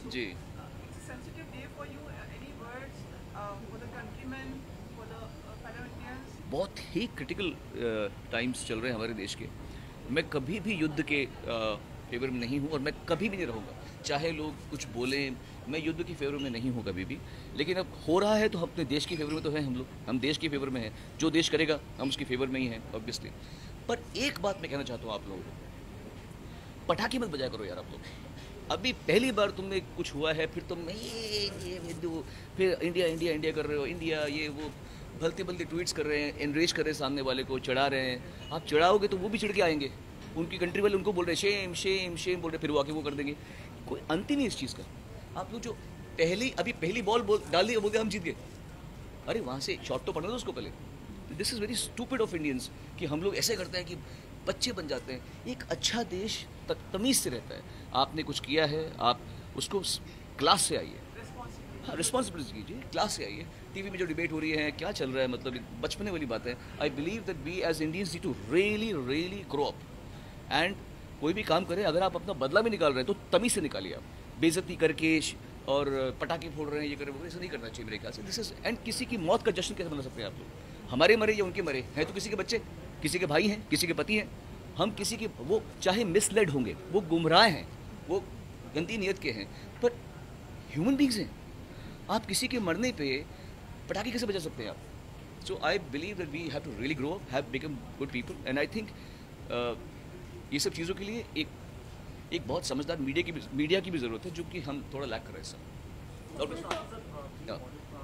Ji. It's a sensitive day for you. Any words for the countrymen, for the fellow Indians? बहुत ही critical times चल रहे हैं हमारे देश के। मैं कभी भी युद्ध के फेवर में नहीं हूँ और मैं कभी भी नहीं रहूँगा, चाहे लोग कुछ बोलें। मैं युद्ध की फेवर में नहीं हूँ कभी भी, लेकिन अब हो रहा है तो अपने देश की फेवर में तो हैं हम लोग, हम देश की फेवर में हैं। जो देश करेगा हम उसकी फेवर में ही हैं ऑब्वियसली। पर एक बात मैं कहना चाहता हूँ आप लोगों को, पटाखे मत बजाया करो यार आप लोग। अभी पहली बार तुमने कुछ हुआ है, फिर तुम ये हिंदू, फिर इंडिया इंडिया इंडिया कर रहे हो, इंडिया ये वो भलते भलते ट्वीट्स कर रहे हैं, एनरेज कर रहे हैं, सामने वाले को चढ़ा रहे हैं। आप चढ़ाओगे तो वो भी चिढ़ के आएंगे, उनकी कंट्री वाले उनको बोल रहे हैं शेम शेम शेम बोल रहे, फिर वो आके वो कर देंगे। कोई अंत ही नहीं इस चीज़ का। आप लोग जो पहली बॉल डाल दी, बोलते हम जीत गए। अरे वहाँ से शॉट तो पढ़ना दो उसको पहले। This is very stupid of Indians कि हम लोग ऐसे करते हैं कि बच्चे बन जाते हैं। एक अच्छा देश तमीज़ से रहता है। आपने कुछ किया है, आप उसको क्लास से आइए, हाँ रिस्पॉन्सिबिलिटी कीजिए, क्लास से आइए। टीवी में जो डिबेट हो रही है, क्या चल रहा है, मतलब बचपने वाली बात है। I believe that we as Indians need to really really grow up and कोई भी काम करें, अगर आप अपना बदला भी निकाल रहे हैं तो तमीज़ से निकालिए। आप बेइज्जती करके और पटाखे फोड़ रहे हैं, ये कर रहे हैं, ऐसा नहीं करना चाहिए मेरे ख्याल से। दिस इज एंड किसी की मौत का जश्न कैसे मना सकते हैं आप लोग? हमारे मरे या उनके मरे हैं तो किसी के बच्चे, किसी के भाई हैं, किसी के पति हैं। हम किसी के, वो चाहे मिसलेड होंगे, वो गुमराह हैं, वो गंदी नीयत के हैं, पर ह्यूमन बींग्स हैं। आप किसी के मरने पे पटाखे कैसे बजा सकते हैं आप? So I believe that we have to really grow up, have become good people and I think ये सब चीज़ों के लिए एक बहुत समझदार मीडिया की भी ज़रूरत है, जो कि हम थोड़ा लैक कर रहे हैं सब। और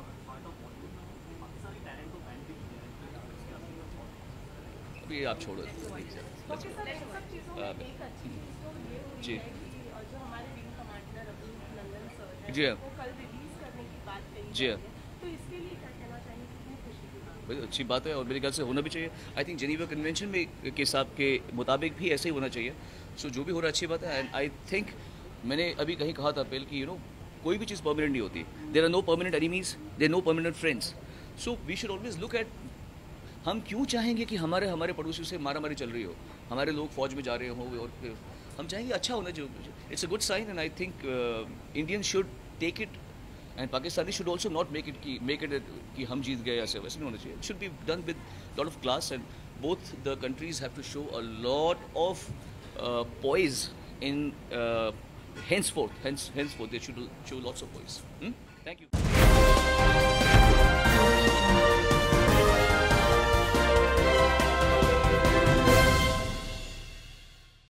अभी आप छोड़ो जी जी हाँ जी हाँ, बड़ी अच्छी बात है और मेरे ख्याल से होना भी चाहिए। आई थिंक जेनीवा कन्वेंशन में के हिसाब के मुताबिक भी ऐसे ही होना चाहिए। सो जो भी हो रहा है अच्छी बात है। एंड आई थिंक मैंने अभी कहीं कहा था पहले कि कोई भी चीज़ परमानेंट नहीं होती। There are no permanent enemies, there no permanent friends. So we should always look at, हम क्यों चाहेंगे कि हमारे पड़ोसियों से मारामारी चल रही हो, हमारे लोग फौज में जा रहे हो, और फिर हम चाहेंगे अच्छा होना चाहिए। It's a good sign and I think Indian should take it and Pakistani should also not make it कि हम जीत गए, ऐसे वैसे नहीं होना चाहिए। It should be done with lot of class and both the countries have to show a lot of poise in henceforth they should show lots of poise. Thank you.